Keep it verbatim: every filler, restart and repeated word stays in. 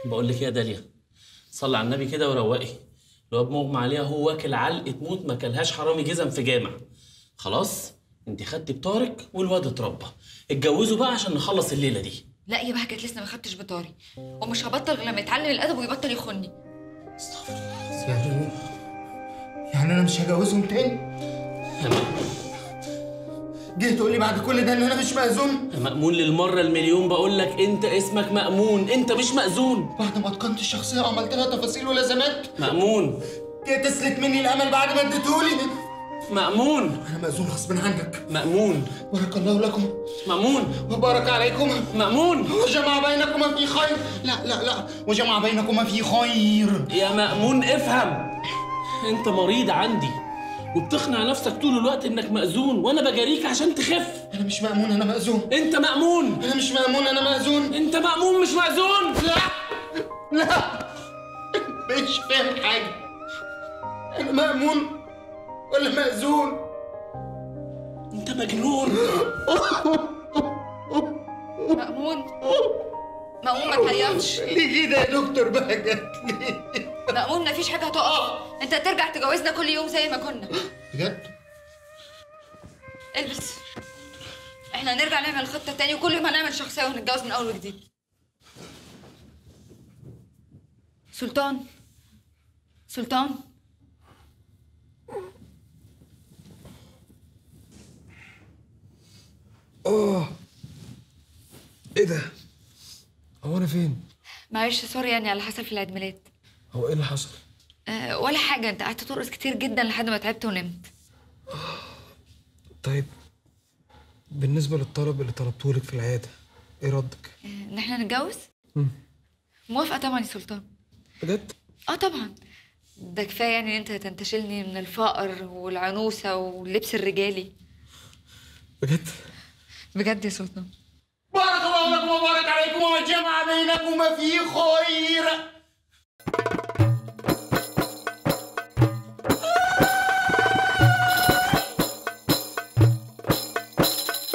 بقول لك ايه يا داليا، صلي على النبي كده وروقي. الواد مغمى عليها، هو واكل علقه موت ما كلهاش حرامي جزم في جامع. خلاص انت خدتي بطارق والواد اتربى، اتجوزوا بقى عشان نخلص الليله دي. لا يا بهجت لسه ما خدتش بطاري، ومش هبطل غير لما يتعلم الادب ويبطل يخوني. استغفر الله. يعني يعني انا مش هجوزهم تاني؟ جاي تقول لي بعد كل ده ان انا مش مأذون؟ مأمون للمره المليون، بقول لك انت اسمك مأمون، انت مش مأذون. بعد ما اتقنت الشخصيه وعملت لها تفاصيل ولازمات مأمون. جاي تسلك مني الامل بعد ما اديتهولي؟ مأمون. انا مأذون غصب عنك. مأمون. بارك الله لكم. مأمون. وبارك عليكما. مأمون. وجمع بينكما في خير. لا لا لا، وجمع بينكما في خير. يا مأمون افهم، انت مريض عندي وبتقنع نفسك طول الوقت انك مأذون، وانا بجاريك عشان تخف. انا مش مأمون، انا مأذون. انت مأمون. انا مش مأمون، انا مأذون. انت مأمون مش مأذون. لا لا، مش فاهم حاجه. انا مأمون ولا مأذون؟ انت مجنون. مأمون مأمون ما تعيطش. ليه كده يا دكتور بهجت؟ ليه؟ مأمون مفيش حاجه هتقع، انت هترجع تجوزنا كل يوم زي ما كنا. بجد؟ البس، احنا هنرجع نعمل الخطه تاني، وكل يوم هنعمل شخصيه وهنتجوز من اول وجديد. سلطان سلطان اه ايه ده؟ هو انا فين؟ معلش سوري يعني على حسب في العيد ميلاد. هو ايه اللي حصل؟ أه ولا حاجه، انت قعدت ترقص كتير جدا لحد ما تعبت ونمت. طيب بالنسبه للطلب اللي طلبتهولك في العياده، ايه ردك؟ أه ان احنا نتجوز؟ مم. موافقه طبعا يا سلطان. بجد؟ اه طبعا، ده كفايه يعني ان انت تنتشلني من الفقر والعنوسه واللبس الرجالي. بجد؟ بجد يا سلطان. بارك الله لكم وبارك عليكم وجمع بينكما في خير.